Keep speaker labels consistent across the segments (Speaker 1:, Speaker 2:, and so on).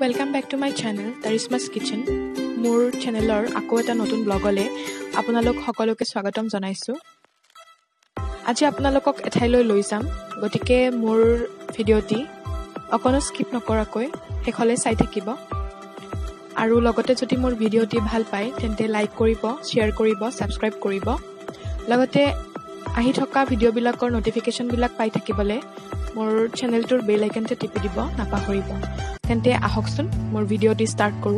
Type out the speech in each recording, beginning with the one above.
Speaker 1: Welcome back to my channel Tarishma's Kitchen. মোৰ চেনেলৰ আকৌ এটা নতুন ব্লগলে আপোনালোক সকলোকে স্বাগতম জনাইছো। আজি আপোনালোকক এঠাইলৈ লৈ যাম, গতিকে মোৰ ভিডিঅ'টি অকনো স্কিপ নকৰাকৈ শেষলৈ চাই থাকিব। আৰু লগতে যদি মোৰ ভিডিঅ'টি ভাল পায় তেন্তে লাইক কৰিব, শ্বেয়াৰ কৰিব, সাবস্ক্ৰাইব কৰিব। লগতে আহি থকা ভিডিঅ'বিলাকৰ নটিফিকেশ্যনবিলাক পাই থাকিবলৈ মোৰ চেনেলটোৰ বেল আইকনটো টিপি দিব নাপাহৰিব। তেন্তে আহকচোন মোৰ ভিডিঅ'টি ষ্টাৰ্ট কৰোঁ।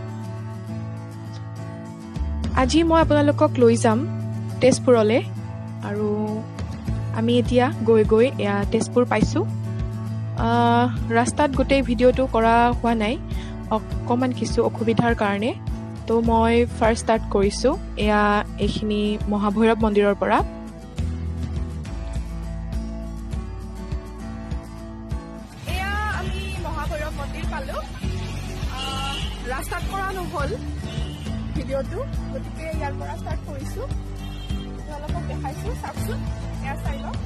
Speaker 1: আজি মই আপোনালোকক লৈ যাম তেজপুৰলৈ, আৰু আমি এতিয়া গৈ তেজপুৰ পাইছোঁ। ৰাস্তাত গোটেই ভিডিঅ'টো কৰা হোৱা নাই, অকণমান কিছু অসুবিধাৰ কাৰণে। তো মই ফাৰ্ষ্ট ষ্টাৰ্ট কৰিছোঁ এইখিনি মহাভৈৰৱ মন্দিৰৰ পৰা। মন্দিৰ পালো, ৰাস্তাত কৰা নহ'ল ভিডিঅ'টো, গতিকে ইয়াৰ পৰা ষ্টাৰ্ট কৰিছোঁ। আপোনালোকক দেখাইছোঁ, চাওকচোন, এয়া চাই লওক।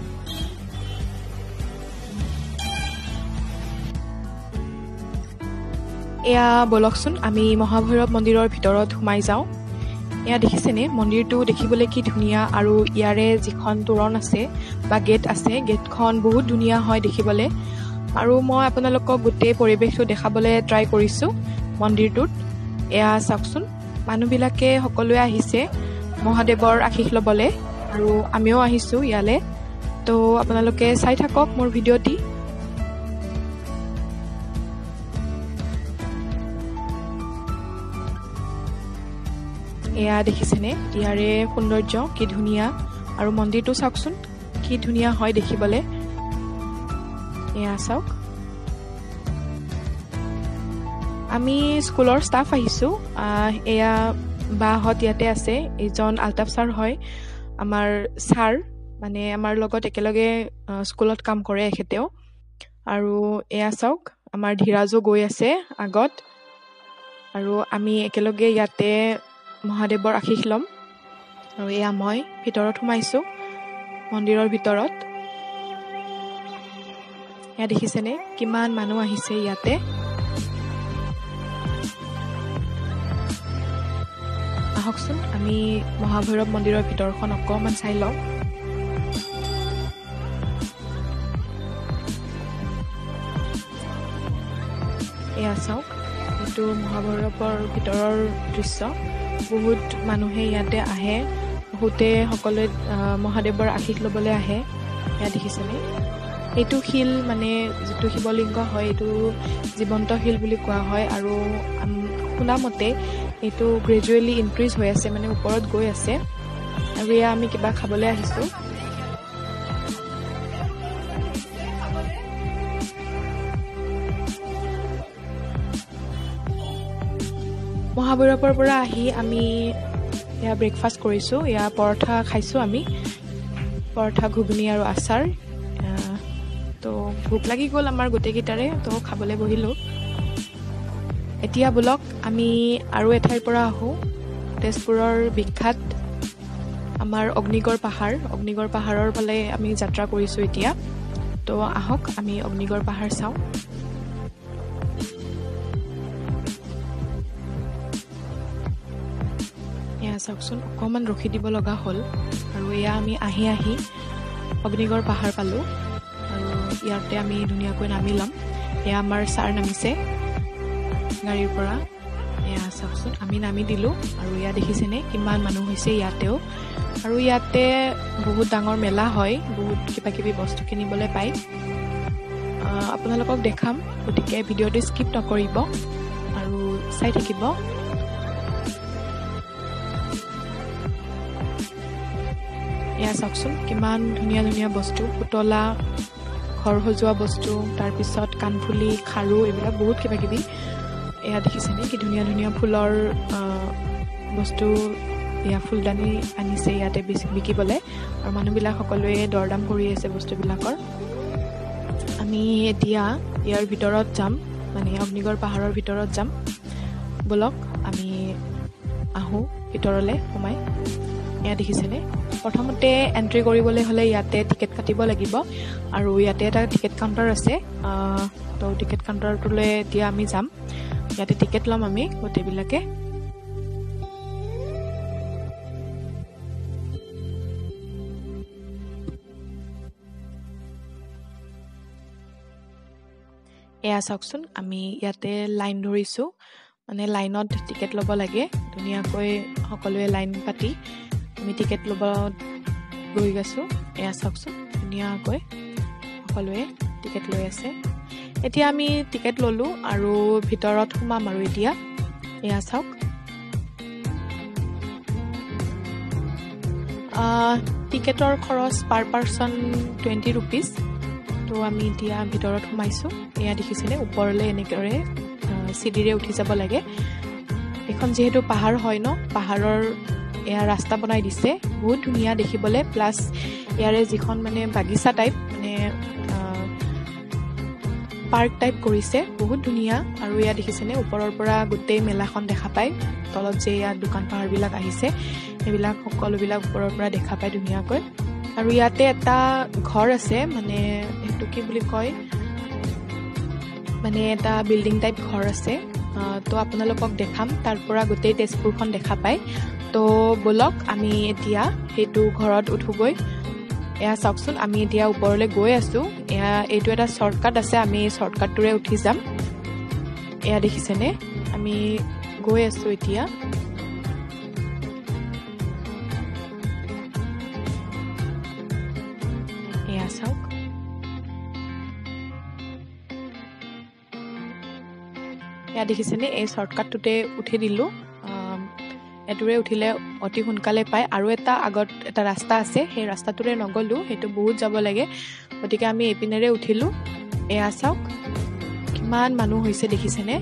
Speaker 1: এয়া বলকচোন আমি মহাভৈৰৱ মন্দিৰৰ ভিতৰত সোমাই যাওঁ। এয়া দেখিছেনে, মন্দিৰটো দেখিবলৈ কি ধুনীয়া, আৰু ইয়াৰে যিখন তোৰণ আছে বা গেট আছে, গেটখন বহুত ধুনীয়া হয় দেখিবলৈ। আৰু মই আপোনালোকক গোটেই পৰিৱেশটো দেখাবলৈ ট্ৰাই কৰিছোঁ মন্দিৰটোত। এয়া চাওকচোন, মানুহবিলাকে সকলোৱে আহিছে মহাদেৱৰ আশীষ ল'বলৈ, আৰু আমিও আহিছোঁ ইয়ালৈ। তো আপোনালোকে চাই থাকক মোৰ ভিডিঅ'টি। এয়া দেখিছেনে, ইয়াৰে সৌন্দৰ্য কি ধুনীয়া, আৰু মন্দিৰটো চাওকচোন কি ধুনীয়া হয় দেখিবলৈ। এয়া চাওক, আমি স্কুলৰ ষ্টাফ আহিছোঁ। এয়া বাহঁত ইয়াতে আছে, এইজন আলতাফ ছাৰ হয় আমাৰ ছাৰ, মানে আমাৰ লগত একেলগে স্কুলত কাম কৰে এখেতেও। আৰু এয়া চাওক, আমাৰ ধীৰাজো গৈ আছে আগত, আৰু আমি একেলগে ইয়াতে মহাদেৱৰ আশীষ ল'ম। আৰু এয়া মই ভিতৰত সোমাইছোঁ মন্দিৰৰ ভিতৰত। এয়া দেখিছেনে কিমান মানুহ আহিছে ইয়াতে। আহকচোন আমি মহাভৈৰৱ মন্দিৰৰ ভিতৰখন অকণমান চাই লওঁ। এয়া চাওক, এইটো মহাভৈৰৱৰ ভিতৰৰ দৃশ্য। বহুত মানুহে ইয়াতে আহে, বহুতে সকলোৱে মহাদেৱৰ আশীষ ল'বলৈ আহে। এয়া দেখিছেনে, এইটো শিল, মানে যিটো শিৱলিংগ হয় এইটো জীৱন্ত শিল বুলি কোৱা হয়। আৰু শুনামতে এইটো গ্ৰেজুৱেলি ইনক্ৰিজ হৈ আছে, মানে ওপৰত গৈ আছে। আৰু এয়া আমি কিবা খাবলৈ আহিছোঁ। মহাভৈৰৱৰ পৰা আহি আমি এয়া ব্ৰেকফাষ্ট কৰিছোঁ। এয়া পৰঠা খাইছোঁ আমি, পৰঠা, ঘুগুনি আৰু আচাৰ। তো ভোক লাগি গ'ল আমাৰ গোটেইকেইটাৰে, তো খাবলৈ বহিলোঁ। এতিয়া ব'লক আমি আৰু এঠাইৰ পৰা আহোঁ, তেজপুৰৰ বিখ্যাত আমাৰ অগ্নিগড় পাহাৰ। অগ্নিগড় পাহাৰৰ ফালে আমি যাত্ৰা কৰিছোঁ এতিয়া। তো আহক আমি অগ্নিগড় পাহাৰ চাওঁ। এয়া চাওকচোন, অকণমান ৰখি দিব লগা হ'ল, আৰু এয়া আমি আহি অগ্নিগড় পাহাৰ পালোঁ। আৰু ইয়াতে আমি ধুনীয়াকৈ নামি ল'ম। এয়া আমাৰ ছাৰ নামিছে গাড়ীৰ পৰা। এয়া চাওকচোন, আমি নামি দিলোঁ। আৰু এয়া দেখিছেনে কিমান মানুহ হৈছে ইয়াতেও। আৰু ইয়াতে বহুত ডাঙৰ মেলা হয়, বহুত কিবা কিবি বস্তু কিনিবলৈ পায়। আপোনালোকক দেখাম, গতিকে ভিডিঅ'টো স্কিপ নকৰিব আৰু চাই থাকিব। এয়া চাওকচোন কিমান ধুনীয়া ধুনীয়া বস্তু, পুতলা, ঘৰ সজোৱা বস্তু, তাৰপিছত কাণফুলি, খাৰু, এইবিলাক বহুত কিবা কিবি। এয়া দেখিছেনে কি ধুনীয়া ধুনীয়া ফুলৰ বস্তু। এয়া ফুলদানি আনিছে ইয়াতে বিকিবলৈ, আৰু মানুহবিলাক সকলোৱে দৰদাম কৰি আছে বস্তুবিলাকৰ। আমি এতিয়া ইয়াৰ ভিতৰত যাম, মানে অগ্নিগড় পাহাৰৰ ভিতৰত যাম। ব'লক আমি আহোঁ ভিতৰলৈ সোমাই। এয়া দেখিছেনে প্ৰথমতে এন্ট্ৰি কৰিবলৈ হলে ইয়াতে টিকেট কাটিব লাগিব আৰু ইয়াতে এটা টিকেট কাউণ্টাৰ আছে তো টিকেট কাউণ্টাৰটোলৈ এতিয়া আমি যাম ইয়াতে টিকেট ল'ম আমি গোটেইবিলাকে এয়া চাওকচোন আমি ইয়াতে লাইন ধৰিছো মানে লাইনত টিকেট ল'ব লাগে ধুনীয়াকৈ সকলোৱে লাইন পাতি আমি টিকেট ল'ব গৈ গৈছো এয়া চাওকচোন ধুনীয়াকৈ সকলোৱে টিকেট লৈ আছে এতিয়া আমি টিকেট ললো আৰু ভিতৰত সোমাম আৰু এতিয়া এয়া চাওক টিকেটৰ খৰচ পাৰ পাৰ্চন 20 rupees তো আমি এতিয়া ভিতৰত সোমাইছো এয়া দেখিছেনে ওপৰলৈ এনেকৰে সিডিৰে উঠি যাব লাগে এখন যেহেতু পাহাৰ হয় ন পাহাৰৰ এয়া ৰাস্তা বনাই দিছে বহুত ধুনীয়া দেখিবলৈ প্লাস ইয়াৰে যিখন মানে বাগিচা টাইপ মানে পাৰ্ক টাইপ কৰিছে বহুত ধুনীয়া আৰু ইয়া দেখিছেনে ওপৰৰ পৰা গোটেই মেলাখন দেখা পায় তলত যে ইয়া দোকান পাহাৰ বিলাক আহিছে এবিলাক সকলোবিলাক ওপৰৰ পৰা দেখা পায় ধুনীয়াকৈ আৰু ইয়াতে এটা ঘৰ আছে মানে এটো কি বুলি কয় মানে এটা বিল্ডিং টাইপ ঘৰ আছে তো আপোনালোকক দেখাম তাৰ পৰা গোটেই তেজপুৰখন দেখা পায় তো বলক আমি এতিয়া হেতু ঘৰত উঠুগৈ এয়া চাওকচোন আমি এতিয়া ওপৰলৈ গৈ আছো এয়া এইটো এটা শৰ্টকাট আছে আমি শৰ্টকাটটোৰে উঠি যাম এয়া দেখিছেনে আমি গৈ আছো এতিয়া এয়া চাওক এয়া দেখিছেনে এই শৰ্টকাটটোতে উঠি দিলো এটোৰে উঠিলে অতি সোনকালে পায় আৰু এটা আগত এটা ৰাস্তা আছে সেই ৰাস্তাটোৰে নগলো হেতু বহুত যাব লাগে গতিকে আমি এপিনেৰে উঠিলো এয়া চাওক কিমান মানুহ হৈছে দেখিছেনে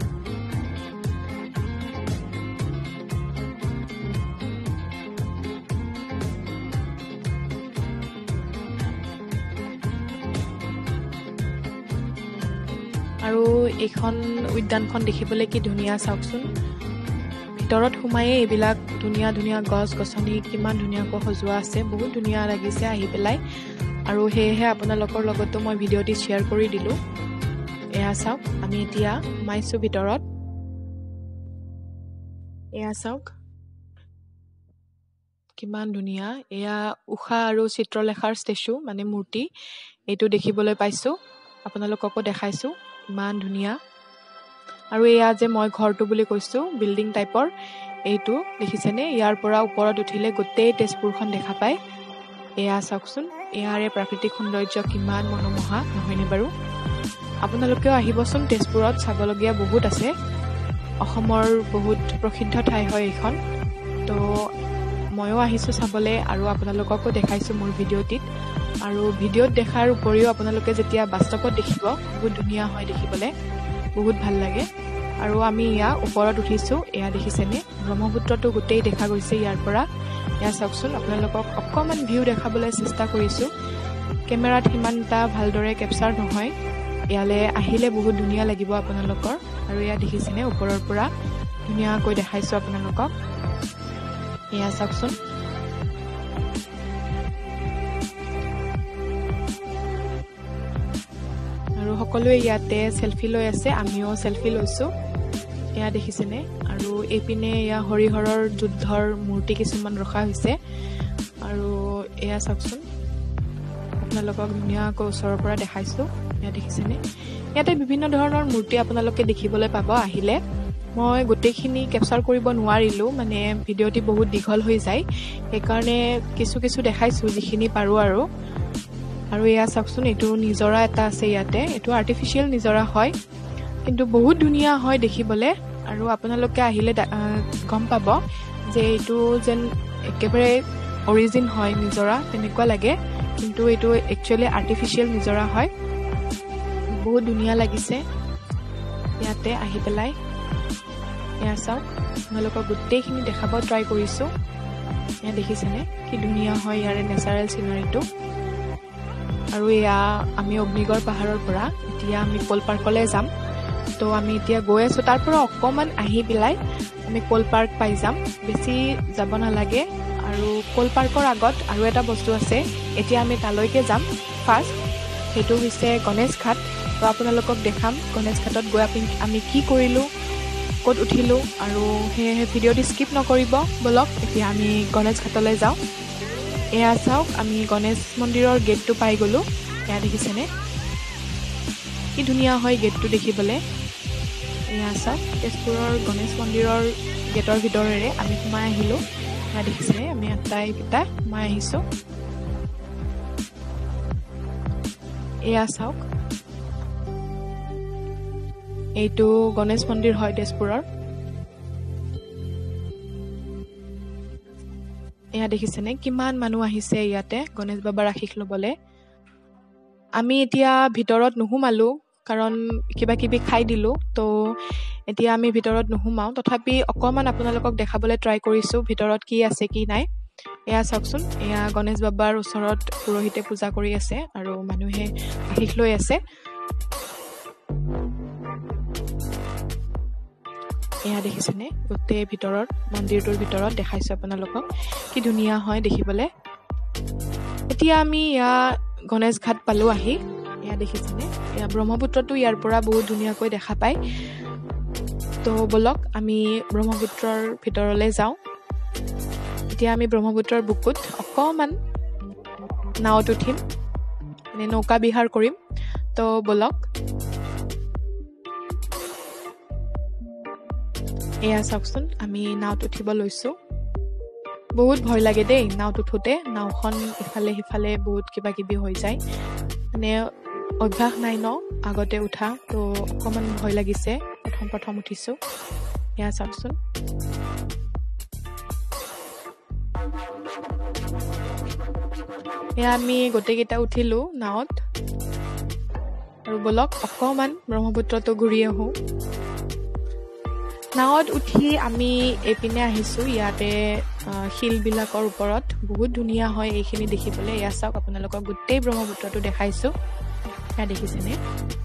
Speaker 1: আৰু এইখন উদ্যানখন দেখিবলৈ কি ধুনীয়া চাওকচোন ভিতৰত সোমায়ে এইবিলাক ধুনীয়া ধুনীয়া গছ গছনি কিমান ধুনীয়াকৈ সজোৱা আছে বহুত ধুনীয়া লাগিছে আহি পেলাই আৰু হেহে আপোনালোকৰ লগতো মই ভিডিঅ'টি শ্বেয়াৰ কৰি দিলো এয়া চাওক আমি এতিয়া সোমাইছো ভিতৰত এয়া চাওক কিমান ধুনীয়া এয়া উষা আৰু চিত্ৰলেখাৰ ষ্টেচু মানে মূৰ্তি এইটো দেখিবলৈ পাইছো আপোনালোককো দেখাইছো ইমান ধুনীয়া আৰু এয়া যে মই ঘৰটো বুলি কৈছো বিল্ডিং টাইপৰ এইটো দেখিছেনে ইয়াৰ পৰা ওপৰত উঠিলে গোটেই তেজপুৰখন দেখা পায় এয়া চাওকচোন ইয়াৰে প্ৰাকৃতিক সৌন্দৰ্য কিমান মনোমোহা নহয়নে বাৰু আপোনালোকেও আহিবচোন তেজপুৰত চাবলগীয়া বহুত আছে অসমৰ বহুত প্ৰসিদ্ধ ঠাই হয় এইখন তো ময়ো আহিছো চাবলৈ আৰু আপোনালোককো দেখাইছো মোৰ ভিডিঅ'টিত আৰু ভিডিঅ'ত দেখাৰ উপৰিও আপোনালোকে যেতিয়া বাস্তৱত দেখিব বহুত ধুনীয়া হয় দেখিবলৈ বহুত ভাল লাগে আৰু আমি ইয়া ওপৰত উঠিছো এয়া দেখিছেনে ব্ৰহ্মপুত্ৰটো গোটেই দেখা গৈছে ইয়াৰ পৰা এয়া চাওকচোন আপোনালোকক অকমান ভিউ দেখাবলৈ চেষ্টা কৰিছো কেমেৰাত সিমানটা ভালদৰে কেপচাৰ নহয় ইয়ালে আহিলে বহুত ধুনীয়া লাগিব আপোনালোকৰ আৰু এয়া দেখিছেনে ওপৰৰ পৰা ধুনীয়াকৈ দেখাইছো আপোনালোকক এয়া চাওকচোন আৰু সকলোৱে ইয়াতে সেলফি লৈ আছে আমিও সেলফি লৈছো এয়া দেখিছেনে আৰু এপিনে এয়া হৰিহৰৰ যুদ্ধৰ মূৰ্তি কিছুমান ৰখা হৈছে আৰু এয়া চাওকচোন আপোনালোকক ধুনীয়াকৈ ওচৰৰ পৰা দেখাইছো এয়া দেখিছেনে ইয়াতে বিভিন্ন ধৰণৰ মূৰ্তি আপোনালোকে দেখিবলৈ পাব আহিলে মই গোটেইখিনি কেপচাৰ কৰিব নোৱাৰিলো মানে ভিডিঅ'টি বহুত দীঘল হৈ যায় সেইকাৰণে কিছু দেখাইছো যিখিনি পাৰো আৰু এয়া চাওকচোন এইটো নিজৰা এটা আছে ইয়াতে এইটো আৰ্টিফিচিয়েল নিজৰা হয় কিন্তু বহুত ধুনীয়া হয় দেখিবলৈ আৰু আপোনালোকে আহিলে গম পাব যে এইটো যেন একেবাৰে অৰিজিন হয় নিজৰা তেনেকুৱা লাগে কিন্তু এইটো একচুয়ালি আৰ্টিফিচিয়েল নিজৰা হয় বহুত ধুনীয়া লাগিছে ইয়াতে আহি পেলাই এয়া চাওক আপোনালোকক গোটেইখিনি দেখাব ট্ৰাই কৰিছো এয়া দেখিছেনে কি ধুনীয়া হয় ইয়াৰে নেচাৰেল সিনাৰীটো আৰু এয়া আমি অগ্নিগড় পাহাৰৰ পৰা এতিয়া আমি কোল পাৰ্কলৈ যাম তো আমি এতিয়া গৈ আছো তাৰ পৰা অকমান আহি পেলাই আমি কোল পাৰ্ক পাই যাম বেছি যাব নালাগে আৰু কোল পাৰ্কৰ আগত আৰু এটা বস্তু আছে এতিয়া আমি তালৈকে যাম ফাৰ্ষ্ট সেইটো হৈছে গণেশ ঘাট তো আপোনালোকক দেখাম গণেশ ঘাটত গৈ আমি কি কৰিলোঁ ক'ত উঠিলোঁ আৰু সেই ভিডিঅ'টি স্কিপ নকৰিব বলক এতিয়া আমি গণেশ ঘাটলৈ যাওঁ এয়া চাওক আমি গণেশ মন্দিৰৰ গেটটো পাই গ'লোঁ এয়া দেখিছেনে কি ধুনীয়া হয় গেটটো দেখিবলৈ এয়া চাওক তেজপুৰৰ গণেশ মন্দিৰৰ গেটৰ ভিতৰেৰে আমি সোমাই আহিলোঁ এয়া দেখিছে আমি আটাই পিতা সোমাই আহিছোঁ এয়া চাওক এইটো গণেশ মন্দিৰ হয় তেজপুৰৰ এয়া দেখিছেনে কিমান মানুহ আহিছে ইয়াতে গণেশ বাবাৰ আশীষ ল'বলৈ আমি এতিয়া ভিতৰত নুসুমালোঁ কাৰণ কিবা কিবি খাই দিলোঁ তো এতিয়া আমি ভিতৰত নুসুমাওঁ তথাপি অকণমান আপোনালোকক দেখাবলৈ ট্ৰাই কৰিছোঁ ভিতৰত কি আছে কি নাই এয়া চাওকচোন এয়া গণেশ বাবাৰ ওচৰত পুৰোহিতে পূজা কৰি আছে আৰু মানুহে আশীষ লৈ আছে এয়া দেখিছেনে গোটেই ভিতৰত মন্দিৰটোৰ ভিতৰত দেখাইছোঁ আপোনালোকক কি ধুনীয়া হয় দেখিবলৈ এতিয়া আমি এয়া গণেশ ঘাট পালোঁ আহি এয়া দেখিছেনে এয়া ব্ৰহ্মপুত্ৰটো ইয়াৰ পৰা বহুত ধুনীয়াকৈ দেখা পায় তো বলক আমি ব্ৰহ্মপুত্ৰৰ ভিতৰলৈ যাওঁ এতিয়া আমি ব্ৰহ্মপুত্ৰৰ বুকুত অকণমান নাৱত উঠিম মানে নৌকা বিহাৰ কৰিম তো বলক এয়া চাওকচোন আমি নাৱত উঠিব লৈছোঁ বহুত ভয় লাগে দেই নাৱত উঠোঁতে নাওখন ইফালে সিফালে বহুত কিবা কিবি হৈ যায় মানে অভ্যাস নাই ন আগতে উঠা তো অকণমান ভয় লাগিছে প্ৰথম উঠিছোঁ এয়া চাওকচোন এয়া আমি গোটেইকেইটা উঠিলোঁ নাৱত আৰু বলক অকণমান ব্ৰহ্মপুত্ৰটো ঘূৰি আহোঁ নাৱত উঠি আমি এইপিনে আহিছোঁ ইয়াতে শিলবিলাকৰ ওপৰত বহুত ধুনীয়া হয় এইখিনি দেখিবলৈ এয়া চাওক আপোনালোকক গোটেই ব্ৰহ্মপুত্ৰটো দেখাইছোঁ এয়া দেখিছেনে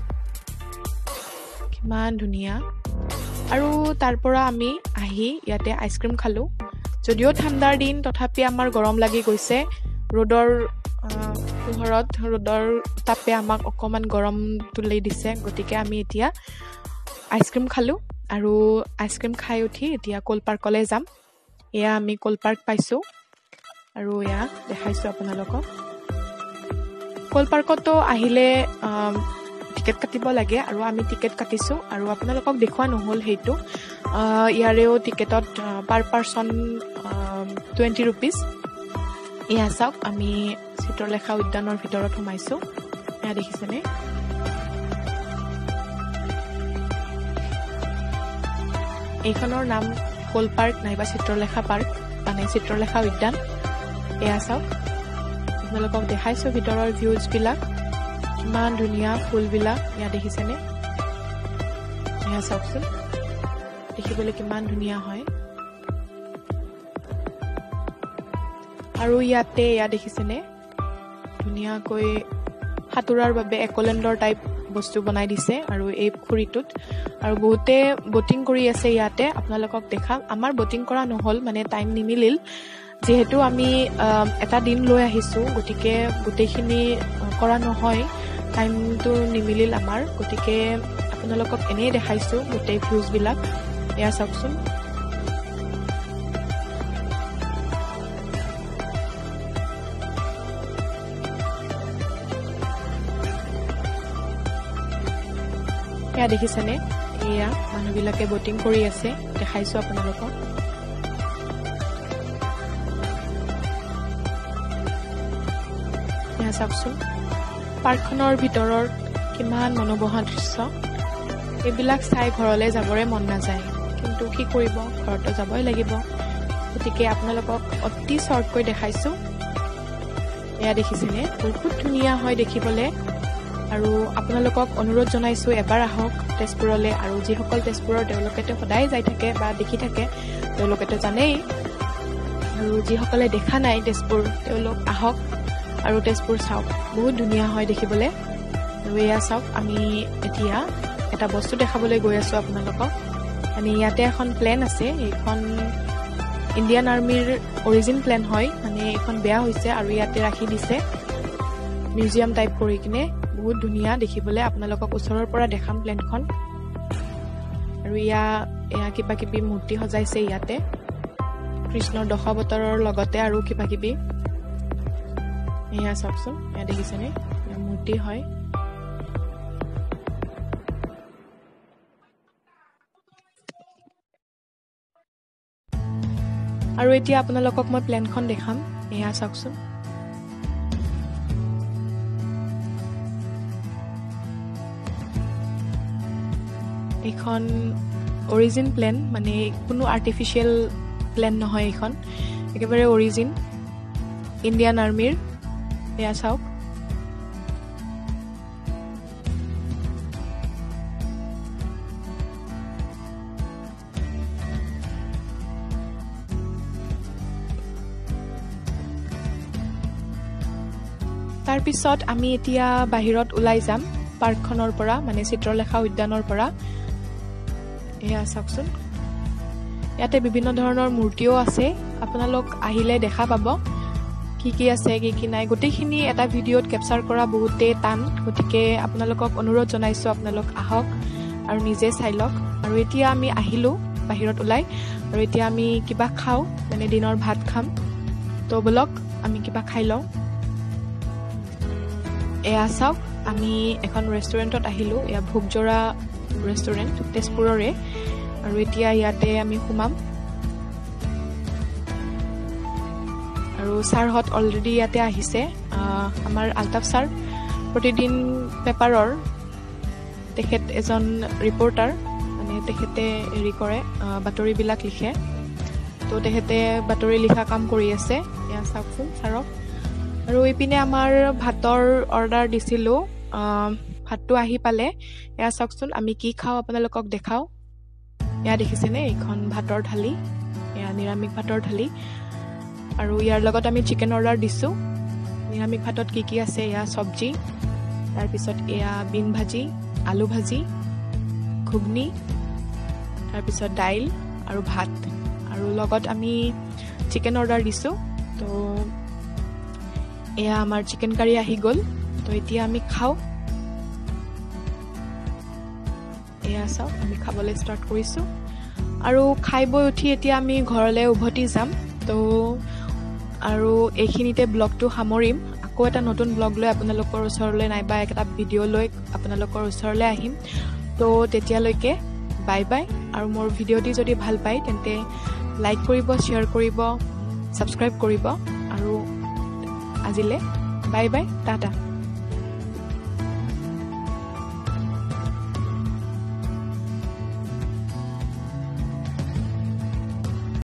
Speaker 1: কিমান ধুনীয়া আৰু তাৰ পৰা আমি আহি ইয়াতে আইচক্ৰীম খালোঁ যদিও ঠাণ্ডাৰ দিন তথাপি আমাৰ গৰম লাগি গৈছে ৰ'দৰ পোহৰত ৰ'দৰ তাপে আমাক অকণমান গৰম তুলি দিছে গতিকে আমি এতিয়া আইচক্ৰীম খালোঁ আৰু আইচক্ৰীম খাই উঠি এতিয়া কোল পাৰ্কলৈ যাম এয়া আমি কোল পাৰ্ক পাইছোঁ আৰু এয়া দেখাইছোঁ আপোনালোকক কোল পাৰ্কতো আহিলে টিকেট কাটিব লাগে আৰু আমি টিকেট কাটিছোঁ আৰু আপোনালোকক দেখুওৱা নহ'ল সেইটো ইয়াৰেও টিকেটত পাৰ পাৰ্চন 20 rupees এয়া চাওক আমি চিত্ৰলেখা উদ্যানৰ ভিতৰত সোমাইছোঁ এয়া দেখিছেনে এইখনৰ নাম কোল পাৰ্ক নাইবা চিত্ৰলেখা পাৰ্ক মানে চিত্ৰলেখা উদ্যান এয়া চাওক আপোনালোকক দেখাইছোঁ ভিতৰৰ ভিউজবিলাক কিমান ধুনীয়া ফুলবিলাক এয়া দেখিছেনে এয়া চাওকচোন দেখিবলৈ কিমান ধুনীয়া হয় আৰু ইয়াতে এয়া দেখিছেনে ধুনীয়াকৈ সাঁতোৰাৰ বাবে একলেণ্ডৰ টাইপ বস্তু বনাই দিছে আৰু এই পুখুৰীটোত আৰু বহুতে বটিং কৰি আছে ইয়াতে আপোনালোকক দেখাম আমাৰ বটিং কৰা নহ'ল মানে টাইম নিমিলিল যিহেতু আমি এটা দিন লৈ আহিছোঁ গতিকে গোটেইখিনি কৰা নহয় টাইমটো নিমিলিল আমাৰ গতিকে আপোনালোকক এনেই দেখাইছোঁ গোটেই ভিউজবিলাক এয়া চাওকচোন এয়া দেখিছেনে এয়া মানুহবিলাকে বটিং কৰি আছে দেখাইছোঁ আপোনালোকক এয়া চাওকচোন পাৰ্কখনৰ ভিতৰৰ কিমান মনোমোহা দৃশ্য এইবিলাক চাই ঘৰলৈ যাবৰে মন নাযায় কিন্তু কি কৰিব ঘৰতো যাবই লাগিব গতিকে আপোনালোকক অতি শ্বৰ্টকৈ দেখাইছোঁ এয়া দেখিছেনে বহুত ধুনীয়া হয় দেখিবলৈ আৰু আপোনালোকক অনুৰোধ জনাইছোঁ এবাৰ আহক তেজপুৰলৈ আৰু যিসকল তেজপুৰৰ তেওঁলোকেতো সদায় যাই থাকে বা দেখি থাকে তেওঁলোকেতো জানেই আৰু যিসকলে দেখা নাই তেজপুৰ তেওঁলোক আহক আৰু তেজপুৰ চাওক বহুত ধুনীয়া হয় দেখিবলৈ আৰু এয়া চাওক আমি এতিয়া এটা বস্তু দেখাবলৈ গৈ আছোঁ আপোনালোকক মানে ইয়াতে এখন প্লেন আছে এইখন ইণ্ডিয়ান আৰ্মিৰ অৰিজিন প্লেন হয় মানে এখন বেয়া হৈছে আৰু ইয়াতে ৰাখি দিছে মিউজিয়াম টাইপ কৰি কিনে বহুত ধুনীয়া দেখিবলৈ আপোনালোকক ওচৰৰ পৰা দেখাম প্লেনখন আৰু এয়া কিবা কিবি মূৰ্তি সজাইছে ইয়াতে কৃষ্ণৰ দশাৱতাৰৰ লগতে আৰু কিবা কিবি এয়া চাওকচোন এয়া দেখিছেনে মূৰ্তি হয় আৰু এতিয়া আপোনালোকক মই প্লেনখন দেখাম এয়া চাওকচোন এখন অৰিজিন প্লেন মানে কোনো আৰ্টিফিচিয়েল প্লেন নহয় এখন একেবাৰে অৰিজিন ইণ্ডিয়ান আৰ্মিৰ এয়া চাওক তাৰ পিছত আমি এতিয়া বাহিৰত ওলাই যাম পাৰ্কখনৰ পৰা মানে চিত্ৰলেখা উদ্যানৰ পৰা এয়া চাওকচোন ইয়াতে বিভিন্ন ধৰণৰ মূৰ্তিও আছে আপোনালোক আহিলে দেখা পাব কি আছে কি নাই গোটেইখিনি এটা ভিডিঅ'ত কেপচাৰ কৰা বহুতেই টান গতিকে আপোনালোকক অনুৰোধ জনাইছো আপোনালোক আহক আৰু নিজে চাই লওক আৰু এতিয়া আমি আহিলো বাহিৰত ওলাই আৰু এতিয়া আমি কিবা খাওঁ মানে দিনৰ ভাত খাম তো বলক আমি কিবা খাই লওঁ এয়া চাওক আমি এখন ৰেষ্টুৰেণ্টত আহিলো এয়া ভোগজৰা ৰেষ্টুৰেণ্ট তেজপুৰৰে আৰু এতিয়া ইয়াতে আমি সোমাম আৰু ছাৰহঁত অলৰেডি ইয়াতে আহিছে আমাৰ আলতাফ ছাৰ প্ৰতিদিন পেপাৰৰ তেখেত এজন ৰিপৰ্টাৰ মানে তেখেতে হেৰি কৰে বাতৰিবিলাক লিখে তো তেখেতে বাতৰি লিখা কাম কৰি আছে এয়া চাওকচোন ছাৰক আৰু এইপিনে আমাৰ ভাতৰ অৰ্ডাৰ দিছিলোঁ ভাতটো আহি পালে এয়া চাওকচোন আমি কি খাওঁ আপোনালোকক দেখাওঁ এয়া দেখিছেনে এইখন ভাতৰ থালি এয়া নিৰামিষ ভাতৰ থালি আৰু ইয়াৰ লগত আমি চিকেন অৰ্ডাৰ দিছোঁ নিৰামিষ ভাতত কি আছে এয়া চব্জি তাৰপিছত এয়া বিন ভাজি আলু ভাজি ঘুগনি তাৰপিছত দাইল আৰু ভাত আৰু লগত আমি চিকেন অৰ্ডাৰ দিছোঁ তো এয়া আমাৰ চিকেন কাৰী আহি গ'ল তো এতিয়া আমি খাওঁ এয়া চাওক আমি খাবলৈ ষ্টাৰ্ট কৰিছোঁ আৰু খাই বৈ উঠি এতিয়া আমি ঘৰলৈ উভতি যাম তো আৰু এইখিনিতে ব্লগটো সামৰিম আকৌ এটা নতুন ব্লগ লৈ আপোনালোকৰ ওচৰলৈ নাইবা এটা ভিডিঅ' লৈ আপোনালোকৰ ওচৰলৈ আহিম তো তেতিয়ালৈকে বাই বাই আৰু মোৰ ভিডিঅ'টি যদি ভাল পায় তেন্তে লাইক কৰিব শ্বেয়াৰ কৰিব ছাবস্ক্ৰাইব কৰিব আৰু আজিলে বাই বাই টাটা